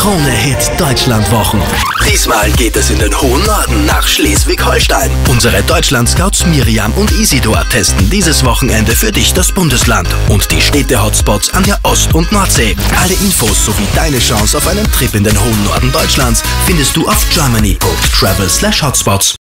Krone-Hit Deutschlandwochen. Diesmal geht es in den hohen Norden nach Schleswig-Holstein. Unsere Deutschland-Scouts Miriam und Isidor testen dieses Wochenende für dich das Bundesland und die Städte-Hotspots an der Ost- und Nordsee. Alle Infos sowie deine Chance auf einen Trip in den hohen Norden Deutschlands findest du auf germany.travel/hotspots.